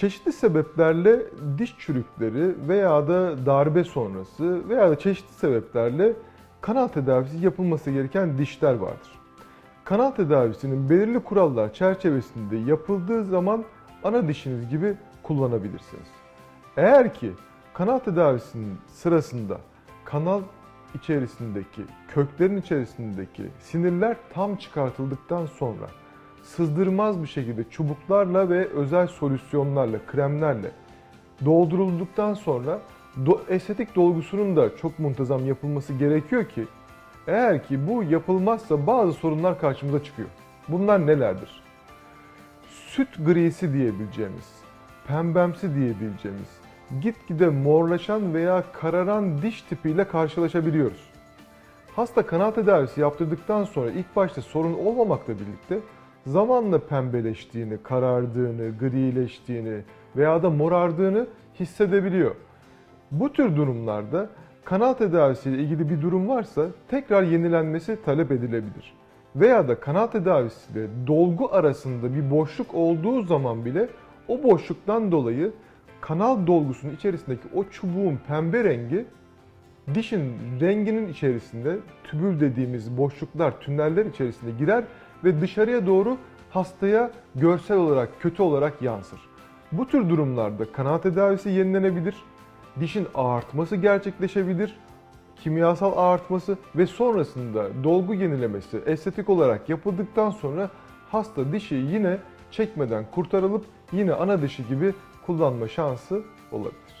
Çeşitli sebeplerle diş çürükleri veya da darbe sonrası veya da çeşitli sebeplerle kanal tedavisi yapılması gereken dişler vardır. Kanal tedavisinin belirli kurallar çerçevesinde yapıldığı zaman ana dişiniz gibi kullanabilirsiniz. Eğer ki kanal tedavisinin sırasında kanal içerisindeki, köklerin içerisindeki sinirler tam çıkartıldıktan sonra sızdırmaz bir şekilde çubuklarla ve özel solüsyonlarla, kremlerle doldurulduktan sonra estetik dolgusunun da çok muntazam yapılması gerekiyor ki eğer ki bu yapılmazsa bazı sorunlar karşımıza çıkıyor. Bunlar nelerdir? Süt grisi diyebileceğimiz, pembemsi diyebileceğimiz, gitgide morlaşan veya kararan diş tipiyle karşılaşabiliyoruz. Hasta kanal tedavisi yaptırdıktan sonra ilk başta sorun olmamakla birlikte zamanla pembeleştiğini, karardığını, grileştiğini veya da morardığını hissedebiliyor. Bu tür durumlarda kanal tedavisiyle ilgili bir durum varsa tekrar yenilenmesi talep edilebilir. Veya da kanal tedavisiyle dolgu arasında bir boşluk olduğu zaman bile o boşluktan dolayı kanal dolgusunun içerisindeki o çubuğun pembe rengi dişin renginin içerisinde tübül dediğimiz boşluklar, tüneller içerisinde girer ve dışarıya doğru hastaya görsel olarak, kötü olarak yansır. Bu tür durumlarda kanal tedavisi yenilenebilir, dişin ağartması gerçekleşebilir, kimyasal ağartması ve sonrasında dolgu yenilemesi estetik olarak yapıldıktan sonra hasta dişi yine çekmeden kurtarılıp yine ana dişi gibi kullanma şansı olabilir.